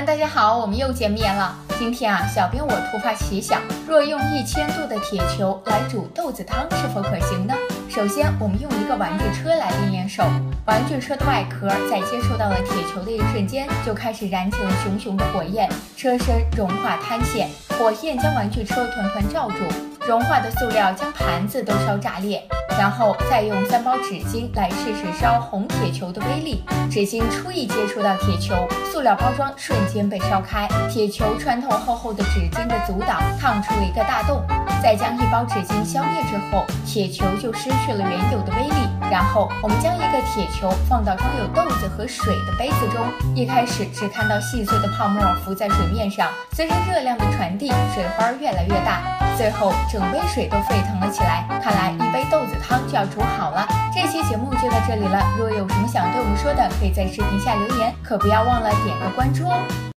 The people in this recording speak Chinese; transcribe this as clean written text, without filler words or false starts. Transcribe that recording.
大家好，我们又见面了。今天小编我突发奇想，若用1000度的铁球来煮豆子汤是否可行呢？首先，我们用一个玩具车来练练手。玩具车的外壳在接触到了铁球的一瞬间，就开始燃起了熊熊的火焰，车身融化塌陷，火焰将玩具车团团罩住，融化的塑料将盘子都烧炸裂。然后再用3包纸巾来试试烧红铁球的威力。纸巾初一接触到铁球，塑料包装瞬间被烧开，铁球穿透厚厚的纸巾的阻挡，烫出了一个大洞。再将1包纸巾消灭之后，铁球就失去了原有的威力。然后我们将一个铁球放到装有豆子和水的杯子中，一开始只看到细碎的泡沫浮在水面上，随着热量的传递，水花越来越大，最后整杯水都沸腾了起来。看来一杯豆子汤就要煮好了。这期节目就到这里了，如果有什么想对我们说的，可以在视频下留言，可不要忘了点个关注哦。